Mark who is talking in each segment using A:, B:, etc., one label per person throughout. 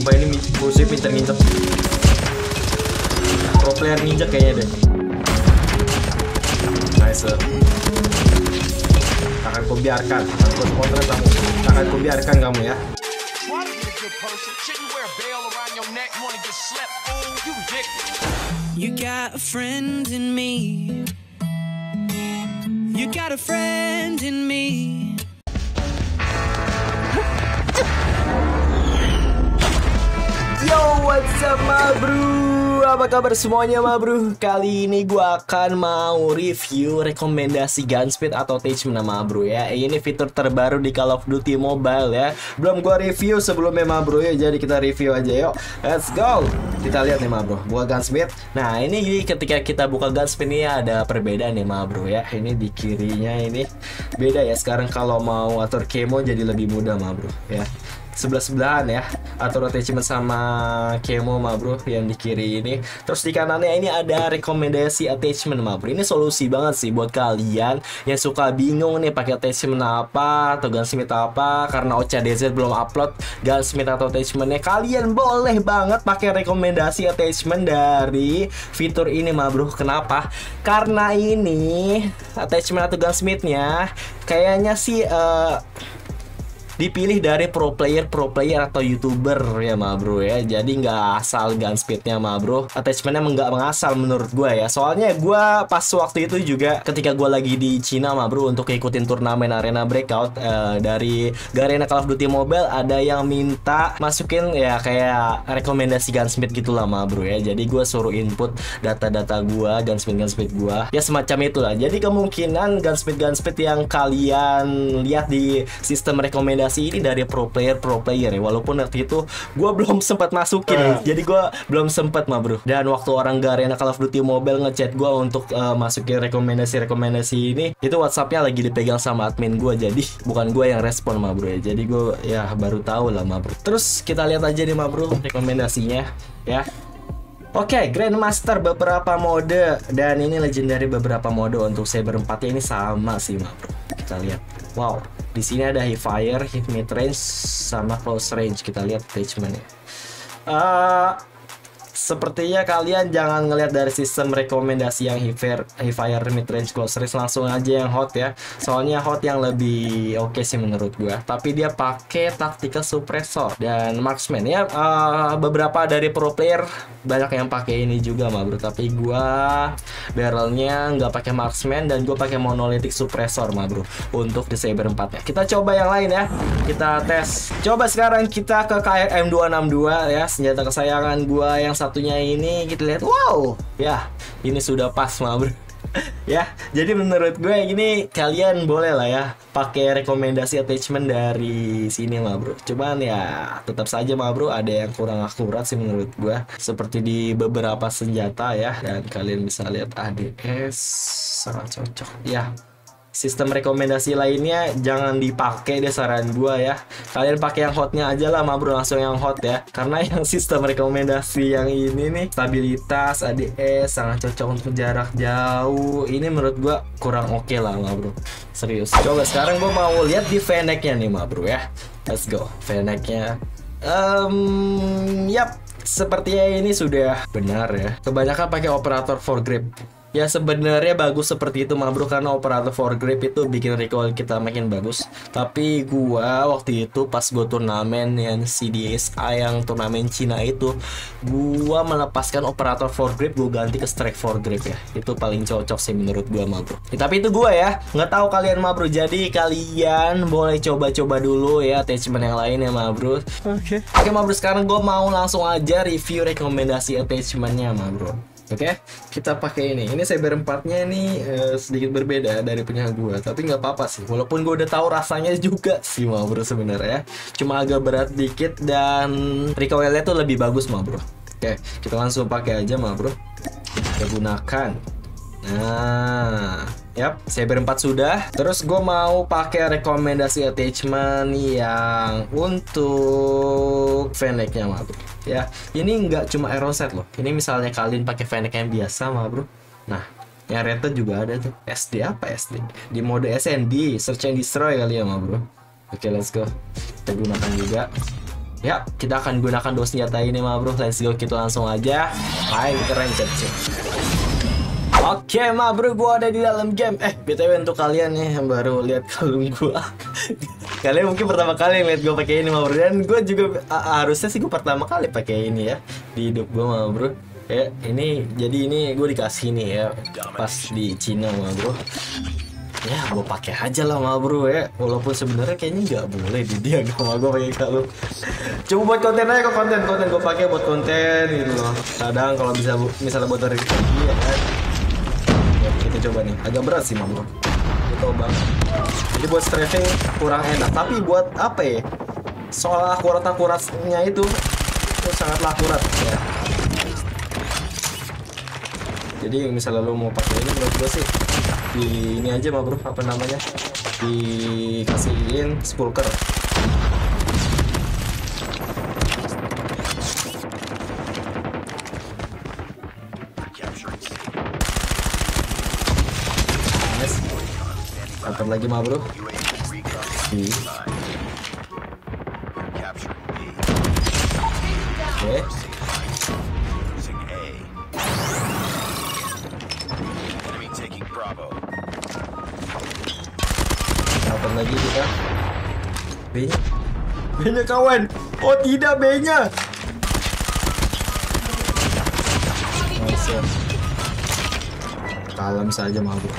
A: Sumpah ini musuh minta nginjek. Pro player nginjek kayaknya deh. Nice. Takkan ku biarkan. Takkan ku kontrak kamu. Takkan ku biarkan kamu ya.
B: You got a friend in me. You got a friend in me.
A: Yo, what's up ma bro? Apa kabar semuanya ma bro? Kali ini gua akan mau review rekomendasi Gunsmith atau attachment ma bro ya. Ini fitur terbaru di Call of Duty Mobile ya. Belum gua review sebelumnya ma bro ya, jadi kita review aja yuk. Let's go. Kita lihat nih ma bro, buka Gunsmith. Nah ini ketika kita buka Gunsmith ini ada perbedaan nih ma bro ya. Ini di kirinya ini beda ya. Sekarang kalau mau atur camo jadi lebih mudah ma bro ya. Sebelah-sebelahan ya, atur attachment sama camo ma bro yang di kiri ini. Terus di kanannya ini ada rekomendasi attachment ma bro. Ini solusi banget sih buat kalian yang suka bingung nih pakai attachment apa atau Gunsmith apa, karena OCDZ belum upload Gunsmith atau attachmentnya. Kalian boleh banget pakai rekomendasi attachment dari fitur ini ma bro. Kenapa? Karena ini attachment atau Gunsmithnya kayaknya sih dipilih dari pro player atau youtuber ya ma bro ya. Jadi nggak asal Gunsmithnya ma bro. Attachmentnya nggak mengasal menurut gue ya. Soalnya gue pas waktu itu juga ketika gue lagi di Cina ma bro untuk ikutin turnamen arena breakout dari Garena Call of Duty Mobile, ada yang minta masukin ya kayak rekomendasi Gunsmith gitulah ma bro ya. Jadi gue suruh input data-data gue, Gunsmith gue ya, semacam itulah. Jadi kemungkinan Gunsmith yang kalian lihat di sistem rekomendasi ini dari pro player ya, walaupun waktu itu gue belum sempat masukin jadi gue belum sempat ma bro. Dan waktu orang Garena Call of Duty Mobile ngechat gue untuk masukin rekomendasi ini, itu WhatsAppnya lagi dipegang sama admin gue, jadi bukan gue yang respon ma bro ya. Jadi gue ya baru tahu lah ma bro. Terus kita lihat aja nih ma bro rekomendasinya ya. Oke, Grandmaster beberapa mode dan ini legendary beberapa mode. Untuk Saber 4 ini sama sih ma bro. Kita lihat. Wow, di sini ada high fire, hit mid range sama close range. Kita lihat attachmentnya. Sepertinya kalian jangan ngelihat dari sistem rekomendasi yang high fire, mid range, close range, langsung aja yang hot ya. Soalnya hot yang lebih oke sih menurut gua. Tapi dia pakai tactical suppressor dan marksman ya. Beberapa dari pro player banyak yang pakai ini juga ma bro. Tapi gua barrelnya nggak pakai marksman dan gua pakai monolithic suppressor ma bro untuk di Saber 4 ya. Kita coba yang lain ya. Kita tes. Coba sekarang kita ke KRM 262 ya, senjata kesayangan gua yang satunya ini. Kita lihat, wow ya, ini sudah pas ma bro ya. Jadi menurut gue ini kalian boleh lah ya pakai rekomendasi attachment dari sini ma bro. Cuman ya tetap saja ma bro ada yang kurang akurat sih menurut gue, seperti di beberapa senjata ya. Dan kalian bisa lihat ADS sangat cocok ya. Sistem rekomendasi lainnya jangan dipakai deh saran gua ya. Kalian pakai yang hotnya aja lah ma bro, langsung yang hot ya. Karena yang sistem rekomendasi yang ini nih, stabilitas, ADS sangat cocok untuk jarak jauh. Ini menurut gua kurang oke lah ma bro. Serius. Coba sekarang gua mau lihat di Fennec-nya nih ma bro ya. Let's go. Fennec-nya. Yap, sepertinya ini sudah benar ya. Kebanyakan pakai operator foregrip. Ya sebenarnya bagus seperti itu ma bro, karena operator foregrip itu bikin recoil kita makin bagus. Tapi gua waktu itu pas gua turnamen yang CDSI yang turnamen Cina itu, gua melepaskan operator foregrip, gua ganti ke strike foregrip ya. Itu paling cocok sih menurut gua ma bro. Ya, tapi itu gua ya, nggak tahu kalian ma bro. Jadi kalian boleh coba-coba dulu ya attachment yang lain ya ma bro. Oke ma bro, sekarang gua mau langsung aja review rekomendasi attachmentnya ma bro. Oke, kita pakai ini. Ini Saber 4-nya ini sedikit berbeda dari punya gua, tapi nggak apa-apa sih. Walaupun gua udah tahu rasanya juga sih ma bro sebenarnya. Cuma agak berat dikit dan recoilnya tuh lebih bagus ma bro. Oke, kita langsung pakai aja ma bro. Kita gunakan. Nah, yap, Saber 4 sudah. Terus gue mau pakai rekomendasi attachment yang untuk Fennec-nya ma bro. Ya, ini nggak cuma arrow set loh. Ini misalnya kalian pakai Fennec yang biasa ma bro. Nah, yang rated juga ada tuh. SD apa SD? Di mode SND, search and destroy kali ya ma bro. Oke, let's go. Kita gunakan juga. Ya, kita akan gunakan 2 senjata ini mah bro. Let's go, kita langsung aja main keren cuy. Oke mah bro, gua ada di dalam game. BTW untuk kalian nih yang baru lihat kalung gua. Kalian mungkin pertama kali lihat gua pakai ini mah bro. Dan gua juga harusnya sih gua pertama kali pakai ini ya di hidup gua mah bro. Ya, ini jadi ini gue dikasih nih ya pas di Cina mah bro. Ya, gue pakai aja lah mah bro ya. Walaupun sebenarnya kayaknya nggak boleh di dia gak mau gue pakai kalung. Coba buat konten aja, konten gue pakai buat konten gitu loh. Kadang kalau bisa misalnya buat hari ini ya kan. Ya, kita coba nih. Agak berat sih mah bro. Gue tau banget. Jadi buat strafing kurang enak. Tapi buat apa ya? Soal akuratnya itu sangatlah akurat ya. Jadi misalnya lo mau pakai ini menurut gue sih di ini aja mah bro, apa namanya, dikasihin spulker. Nice. Dapat lagi mah bro. Oke. Dapat lagi kita. B-nya kawan. Oh tidak, B-nya. Nice. Kalem saja mah bro.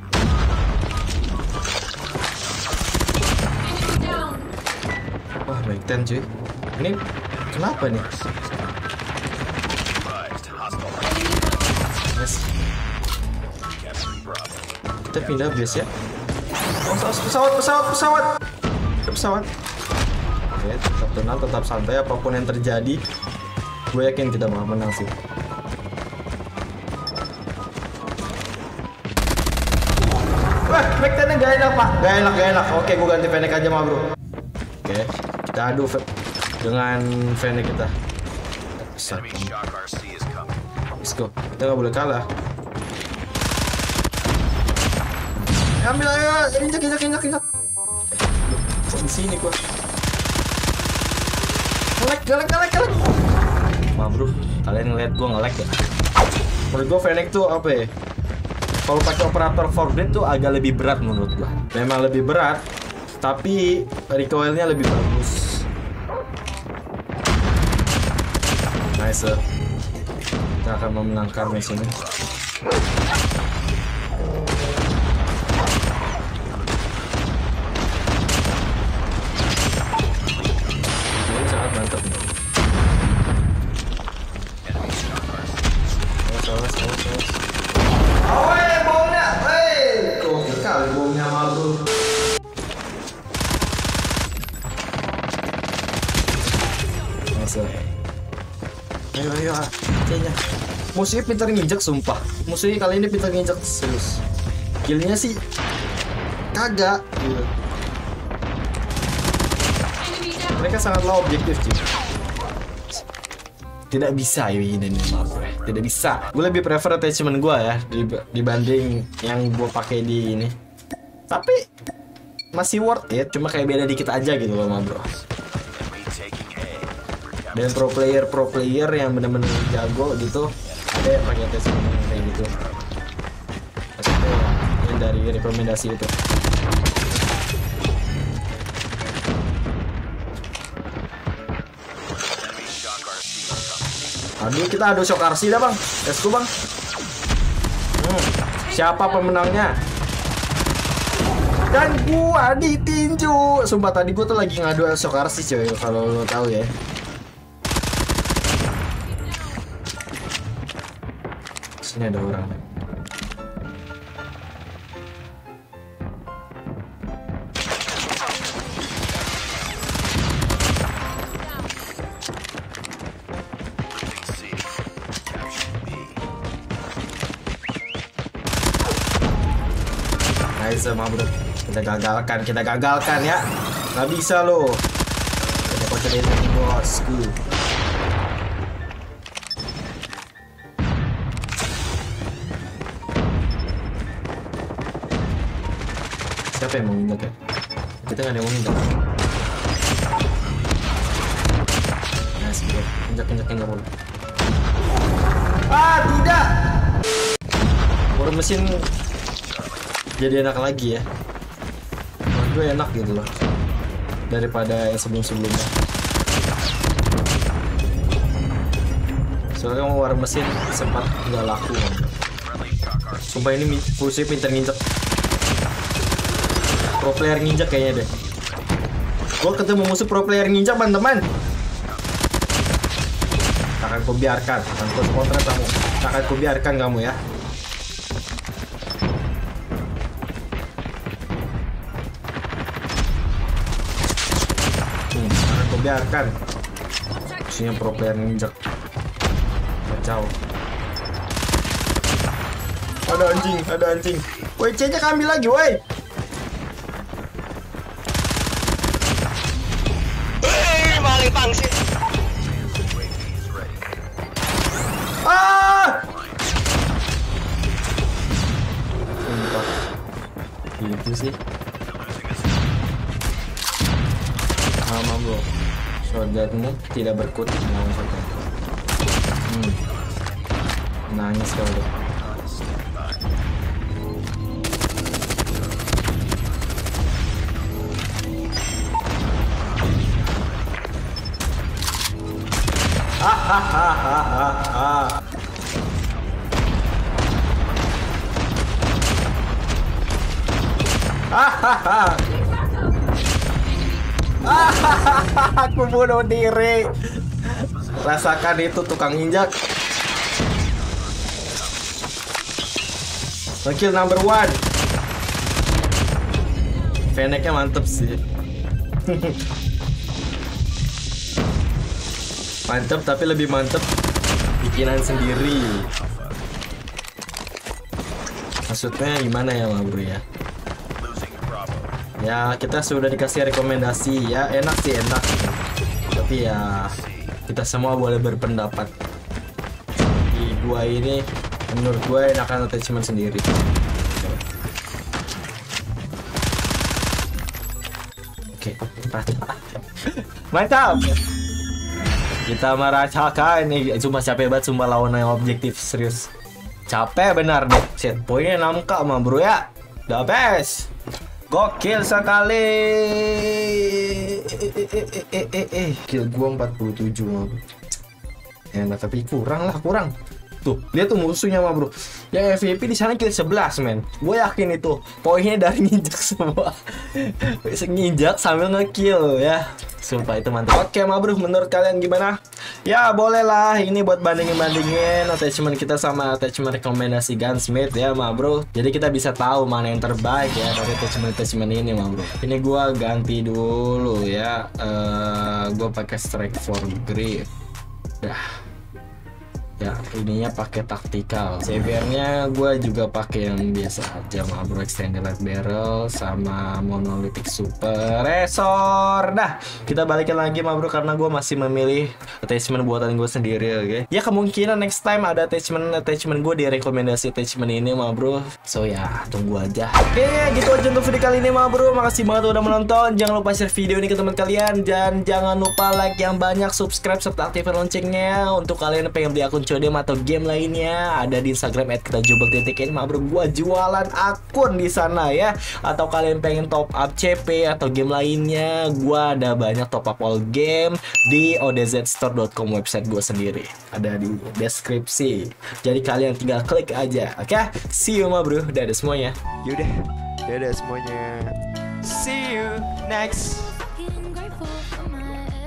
A: Wah, baik ten cuy. Ini kenapa nih? Yes. Kita pindah base ya. Oh, pesawat. Oke, tetap tenang, tetap santai apapun yang terjadi. Gue yakin kita bakal menang sih. Wah, backtennya gak enak pak. Gak enak. Oke, gue ganti Fennec aja mah bro. Oke, kita adu dengan Fennec kita. Let's go. Kita gak boleh kalah. Ambil aja, injak. Kok di sini gua? Ngelek. Wah bro, kalian ngeliat gua ngelek ya? Menurut gua Fennec tuh apa ya? Kalau pakai operator forklift tuh agak lebih berat menurut gua. Memang lebih berat, tapi recoilnya lebih bagus. Nice. Kita akan memenangkan match ini. Ayo, kayaknya musuhnya pintar nginjek sumpah. Musuhnya kali ini pintar nginjek serius. Killnya sih kagak gitu. Mereka sangatlah objektif sih. Tidak bisa ya ini maaf gue. Tidak bisa. Gue lebih prefer attachment gue ya dibanding yang gue pakai di ini. Tapi masih worth it. Cuma kayak beda dikit aja gitu loh bro. Dan pro player yang bener-bener jago gitu ada yang pakai attachment kayak gitu. Maksudnya yang dari rekomendasi itu. Aduh, kita adu shock RC dah bang. Let's go bang. Siapa pemenangnya? Dan gua ditinju. Sumpah tadi gua tuh lagi ngadu shock RC coy, kalau lo tahu ya. Sini ada orang. Nice mah bro. Kita gagalkan ya. Nggak bisa loh. Kita pakai ini bosku. Siapa yang mau minta ya? Kita nggak ada yang mau minta. Nice bro, injak bro. Ah tidak, war mesin jadi enak lagi ya. Menurut gue enak gitu loh daripada yang sebelumnya. Soalnya war mesin sempat nggak laku kan. Sumpah ini Fusi pinter nginjek. Pro player nginjek kayaknya deh. Gue ketemu musuh pro player nginjek teman-teman. Akan ku biarkan, akan ku kontrak kamu. Akan ku biarkan kamu ya. Akan ku biarkan. Musuhnya pro player nginjek. Kacau. Ada anjing. Woi, C-nya ambil lagi, woi.
C: Maling pangsit.
A: Sumpah. Gitu sih. Sama bro. Shotgunmu tidak berkutik dengan shotgun. Nangis kau deh. Aku bunuh diri. Rasakan itu tukang injak. Kill number 1. Fennecnya mantep sih. Mantep, tapi lebih mantep bikinan sendiri. Maksudnya gimana ya bro ya? Ya kita sudah dikasih rekomendasi ya, enak sih enak. Tapi ya kita semua boleh berpendapat. Di gua ini menurut gue enakan attachment sendiri. Oke, mantap. Kita merasakan nih, cuma capek banget sumpah lawan yang objektif serius. Capek benar deh. Set poinnya 6k mah bro ya. The best. Gokil sekali. Kill gua 47 mah. Enak tapi kurang. Tuh, lihat tuh musuhnya mah bro. Yang MVP di sana kill 11 men. Gue yakin itu poinnya dari nginjak semua. Nginjak sambil ngekill ya. Sumpah itu mantap. Oke mah bro, menurut kalian gimana? Ya boleh lah, ini buat bandingin attachment kita sama attachment rekomendasi Gunsmith ya mah bro. Jadi kita bisa tahu mana yang terbaik ya dari attachment ini mah bro. Ini gue ganti dulu ya. Gue pakai Strike for Grip. Dah. Ya, ininya pakai taktikal. CBR-nya gue juga pakai yang biasa aja mah bro, extended light barrel sama monolithic suppressor. Dah, kita balikin lagi mah bro karena gue masih memilih attachment buatan gue sendiri, oke. Ya kemungkinan next time ada attachment gue di rekomendasi attachment ini mah bro. So ya, tunggu aja. Oke, gitu aja untuk video kali ini mah bro. Makasih banget udah menonton. Jangan lupa share video ini ke teman kalian dan jangan lupa like yang banyak, subscribe serta aktifkan loncengnya untuk kalian yang pengen beli akun CODM atau game lainnya. Ada di Instagram @kitajubel.in mah bro, gua jualan akun di sana ya. Atau kalian pengen top up CP atau game lainnya, gua ada banyak top up all game di odzstore.com, website gua sendiri. Ada di deskripsi. Jadi kalian tinggal klik aja. Oke, see you mah bro. Dadah semuanya.
C: Yaudah, dadah semuanya. See you next.
D: Getting grateful for my